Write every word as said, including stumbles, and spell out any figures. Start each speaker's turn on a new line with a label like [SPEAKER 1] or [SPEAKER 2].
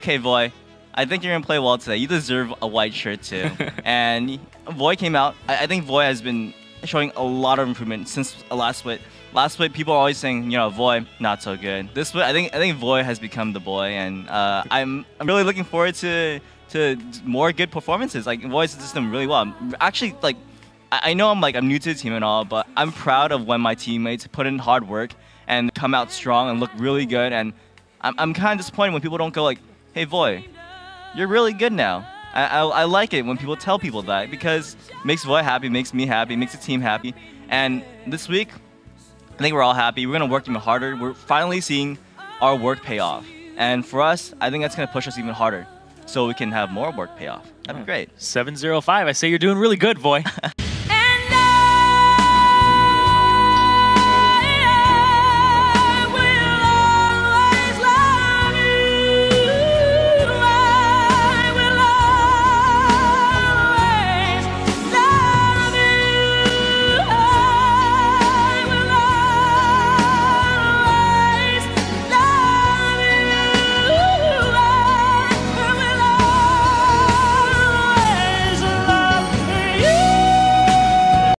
[SPEAKER 1] okay, Voy, I think you're gonna play well today. You deserve a white shirt too. And Voy came out. I, I think Voy has been showing a lot of improvement since last split. Last split, people are always saying, you know, Voy, not so good. This split, I think I think Voy has become the boy, and uh, I'm I'm really looking forward to to more good performances. Like Voy's just done really well. Actually, like I, I know I'm like I'm new to the team and all, but I'm proud of when my teammates put in hard work and come out strong and look really good. And I'm I'm kind of disappointed when people don't go like, hey Voy, you're really good now. I, I, I like it when people tell people that, because it makes Voy happy, makes me happy, makes the team happy. And this week, I think we're all happy. We're going to work even harder. We're finally seeing our work pay off. And for us, I think that's going to push us even harder so we can have more work pay off. That'd be great.
[SPEAKER 2] seven zero five. I say you're doing really good, Voy.